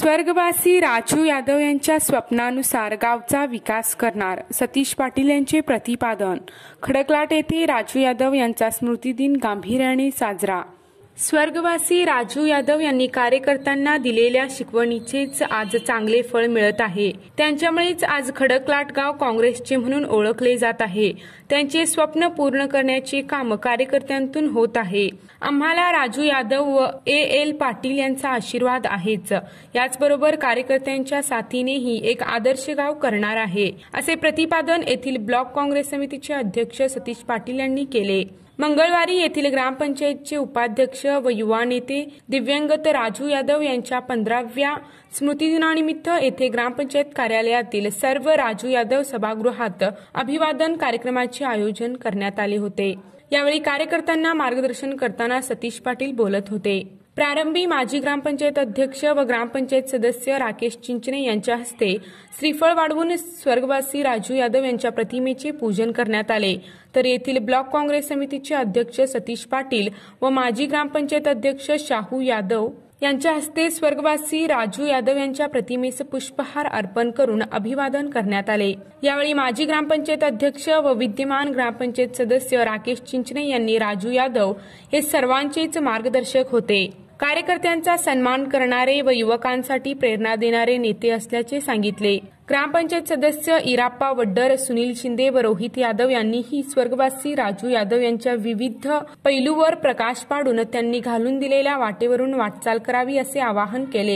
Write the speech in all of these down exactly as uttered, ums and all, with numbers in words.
स्वर्गवासी राजू यादव यांच्या स्वप्नानुसार गावचा विकास करणार, सतीश पाटील यांचे प्रतिपादन। खडकलाट येथे राजू यादव यांचा स्मृतिदिन गांभीर्याने साजरा। स्वर्गवासी राजू यादव यांनी कार्यकर्त्यांना दिलेल्या शिकवणीचेच आज चांगले फळ मिळत आहे। त्यांच्यामुळेच आज खडकलाट गाव काँग्रेसचे म्हणून ओळखले जात आहे। त्यांचे स्वप्न पूर्ण करण्याचे काम कार्यकर्त्यांतून होत आहे। आम्हाला राजू यादव व ए एल पाटील यांचा आशीर्वाद आहेच, याचबरोबर कार्यकर्त्यांच्या साथीने ही एक आदर्श गाव करणार आहे, असे प्रतिपादन येथील ब्लॉक काँग्रेस समितीचे अध्यक्ष सतीश पाटील यांनी केले। मंगळवारी येथील ग्रामपंचायतचे उपाध्यक्ष व युवा नेते दिव्यांगत राजू यादव यांच्या पंधराव्या स्मृतिदिनानिमित्त येथे ग्रामपंचायत कार्यालयातील सर्व राजू यादव सभागृहात अभिवादन कार्यक्रमाचे आयोजन करण्यात आले होते। यावेळी कार्यकर्त्यांना मार्गदर्शन करताना सतीश पाटील बोलत होते। प्रारंभी माजी ग्रामपंचायत अध्यक्ष व ग्रामपंचायत सदस्य राकेश चिंचणे यांच्या हस्ते श्रीफळ वाढवून स्वर्गवासी राजू यादव यांच्या प्रतिमेचे पूजन करण्यात आले, तर येथील ब्लॉक काँग्रेस समितीचे अध्यक्ष सतीश पाटील व माजी ग्रामपंचायत अध्यक्ष शाहू यादव यांच्या हस्ते स्वर्गवासी राजू यादव यांच्या प्रतिमेस पुष्पहार अर्पण करून अभिवादन करण्यात आले। यावेळी माजी ग्रामपंचायत अध्यक्ष व विद्यमान ग्रामपंचायत सदस्य राकेश चिंचणे यांनी राजू यादव हे सर्वांचेच मार्गदर्शक होते, कार्यकर्त्यांचा सन्मान करणारे व युवकांसाठी प्रेरणा देणारे नेते असल्याचे सांगितले। ग्रामपंचायत सदस्य इराप्पा वड्डर, सुनील शिंदे व रोहित यादव यांनीही स्वर्गवासी राजू यादव यांच्या विविध पैलूवर प्रकाश पाडून त्यांनी घालून दिलेल्या वाटेवरून वाटचाल करावी असे आवाहन केले।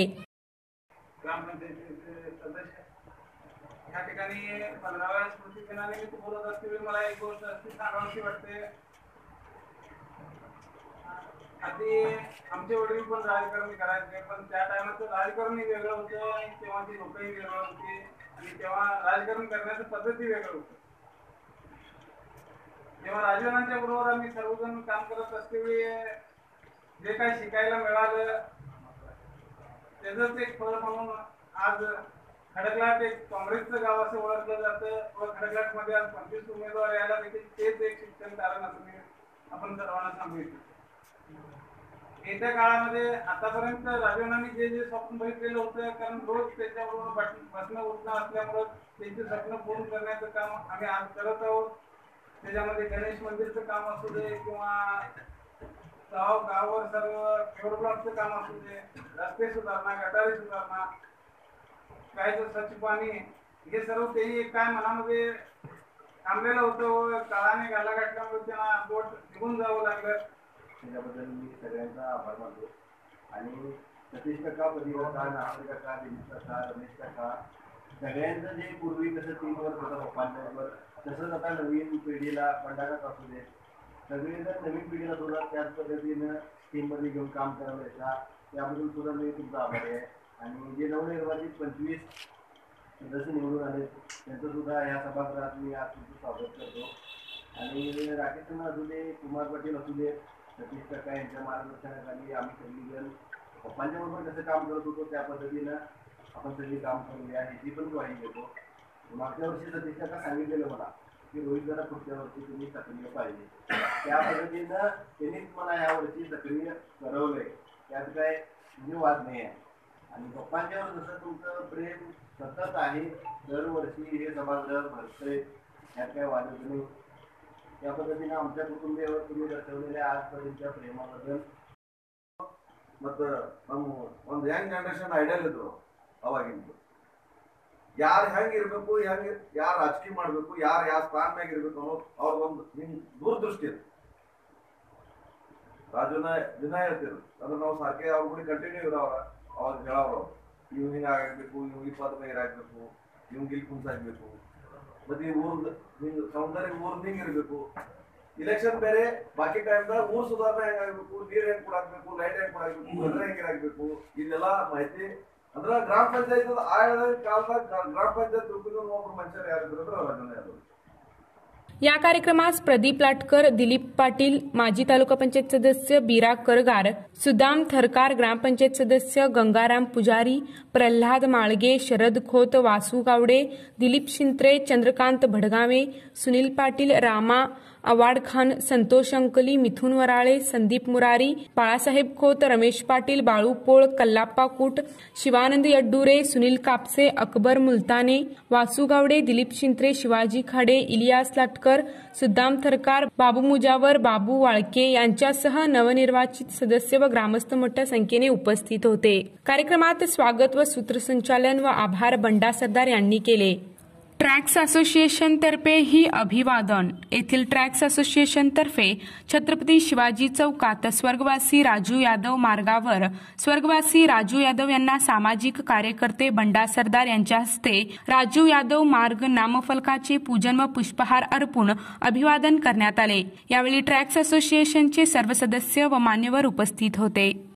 आधी आमचे वडील पण राजकारण करायचे, पण त्या टायमाचं राजकारण वेगळं होतं आणि तेव्हाची लोकही वेगळं होती आणि तेव्हा राजकारण करण्याची पद्धती वेगळं होतं। तेव्हा राजकारणाच्या बरोबर आम्ही सर्वजण काम करत असतेवेळी जे काही शिकायला मिळालं त्याचंच एक फळ म्हणून आज खडकलाट एक काँग्रेसचं गाव असं ओळखलं जातं व खडकलाटमध्ये आज पंचवीस उमेदवार यायला देखील तेच एक शिक्षण कारण असं मी आपण सर्वांना सांगू इच्छितो। येत्या काळामध्ये आतापर्यंत राजूनांनी जे जे स्वप्न बघितलेलं होतं, कारण रोज त्याच्याबरोबर बसणं उठणं असल्यामुळं त्यांचे स्वप्न पूर्ण करण्याचं काम आम्ही आज करत आहोत। त्याच्यामध्ये गणेश मंदिरचं काम असू दे किंवा गाव गावावर सर्व फ्लोर ब्लॉकचं काम असू दे, रस्ते सुधारणा, गटारी सुधारणा, कायचं स्वच्छ पाणी, हे सर्व तेही काय मनामध्ये थांबलेलं होतं व काळाने गाला गाठल्यामुळे त्यांना बोट निघून जावं लागलं। त्याच्याबद्दल मी सगळ्यांचा आभार मानतो। आणि सतीश काका, प्रदीप काका, नागपूर काका, दिलीप काका, रमेश काका, सगळ्यांचं जे पूर्वी कसं टीमवर होतं पप्पांच्यावर, तसंच आता नवीन पिढीला पंढरकाका असू दे, सगळेजण नवीन पिढीला सुद्धा त्याच पद्धतीनं टीममध्ये घेऊन काम करायचं, त्याबद्दल सुद्धा मी तुमचा आभारी आहे। आणि जे नवनिर्वाचित पंचवीस सदस्य निवडून आले त्यांचं सुद्धा ह्या सभागृहात मी आज तुमचं स्वागत करतो। आणि राकेश असू दे, कुमार पाटील असू दे, सतीश काका यांच्या मार्गदर्शनाखाली आम्ही सगळीजण पप्पांच्या बरोबर कसं काम करत होतो त्या पद्धतीनं आपण सगळी काम करूया ह्याची पण ग्वाही देतो। मागच्या वर्षी सतीश काका सांगितलेलं मला की रोहित जरा पुढच्या वर्षी तुम्ही सक्रिय पाहिजे, त्या पद्धतीनं त्यांनीच मला ह्या वर्षी सक्रिय करवलंय, त्यात काय म्हणजे वाद नाही आहे। आणि पप्पांच्यावर जसं तुमचं प्रेम सतत आहे, दरवर्षी हे सभागृह भरतंय, त्यात काय वादच नाही। त्या पद्धतीने आमच्या कुटुंबियावर तुम्ही दर्शवलेल्या आजपर्यंतच्या ಪ್ರೇಮಬದ್ಧಲ್ ಮತ್ತು ನಮ್ಮ ಒಂದು ಯಂಗ್ ಜನರೇಷನ್ ಐಡಿಯಲ್ ಇದ್ರು ಅವಾಗಿಂದು, ಯಾರು ಹೆಂಗಿರ್ಬೇಕು, ಹೆಂಗೆ ಯಾರು ರಾಜಕೀಯ ಮಾಡಬೇಕು, ಯಾರು ಯಾವ ಸ್ಥಾನದಾಗ ಇರಬೇಕು ಅನ್ನೋದು ಅವ್ರದೊಂದು ಹಿಂಗೆ ದೂರದೃಷ್ಟಿ ಇತ್ತು। ರಾಜುನ ದಿನ ಹೇಳ್ತಿದ್ರು, ಅಂದ್ರೆ ನಾವು ಸಾಕೆ ಅವ್ರ ಕೂಡ ಕಂಟಿನ್ಯೂ ಇರೋರ ಅವಾಗ ಹೇಳೋರು, ಇವ್ ಹಿಂಗೆ ಆಗಬೇಕು, ಇವ್ ಇಪ್ಪತ್ತು ಮೈರ್ ಆಗಬೇಕು, ಇವ್ಗೆ ಇಲ್ಲಿ ಕುಂಸಾಗಬೇಕು, ಮತ್ತೆ ಈ ಊರ್ದು ಹಿಂಗೆ ಸೌಂದರ್ಯ ಊರ್ದು ಹಿಂಗೆ ಇರಬೇಕು, ಇಲೆಕ್ಷನ್ ಬೇರೆ ಬಾಕಿ ಟೈಮ್ದಾಗ ಊರು ಸುಧಾರಣೆ ಹೆಂಗಾಗಬೇಕು, ನೀರು ಹೆಂಗೆ ಕೊಡಾಕಬೇಕು, ಲೈಟ್ ಹೆಂಗೆ ಕೊಡಾಕಬೇಕು, ಗಟ್ರ ಹೆಂಗಿರಾಗಬೇಕು, ಇದೆಲ್ಲ ಮಾಹಿತಿ ಅಂದ್ರೆ ಗ್ರಾಮ ಪಂಚಾಯತ್ ಆಯದ ಕಾಲದಾಗ ಗ್ರಾಮ ಪಂಚಾಯತ್ ಒಬ್ಬರು ಮನುಷ್ಯರು ಯಾರಿದ್ರು ಅಂದ್ರೆ ರಾಜಣ್ಣ ಯಾದವ್। या कार्यक्रमास प्रदीप लाटकर, दिलीप पाटील, माजी तालुका पंचायत सदस्य बीरा करगार, सुदाम थरकार, ग्रामपंचायत सदस्य गंगाराम पुजारी, प्रल्हाद माळगे, शरद खोत, वासू गावडे, दिलीप शिंत्रे, चंद्रकांत भडगावे, सुनील पाटील, रामा आवाड खान, संतोष अंकली, मिथुन वराळे, संदीप मुरारी, बाळासाहेब खोत, रमेश पाटील, बाळू पोळ, कल्लाप्पा कूट, शिवानंद यड्डुरे, सुनील कापसे, अकबर मुलताने, वासू गावडे, दिलीप शिंत्रे, शिवाजी खाडे, इलियास लाटकर, सुद्दाम थरकार, बाबू मुजावर, बाबू वाळके यांच्यासह नवनिर्वाचित सदस्य व ग्रामस्थ मोठ्या संख्येने उपस्थित होते। कार्यक्रमात स्वागत व सूत्रसंचालन व आभार बंडा सरदार यांनी केले। ट्रॅक्स असोसिएशन तर्फे ही अभिवादन। येथील ट्रॅक्स असोसिएशन तर्फे छत्रपती शिवाजी चौकात स्वर्गवासी राजू यादव मार्गावर स्वर्गवासी राजू यादव यांना सामाजिक कार्यकर्ते बंडा सरदार यांच्या हस्ते राजू यादव मार्ग नामफलकाचे पूजन व पुष्पहार अर्पून अभिवादन करण्यात आले। यावेळी ट्रॅक्स असोसिएशनचे सर्व सदस्य व मान्यवर उपस्थित होते।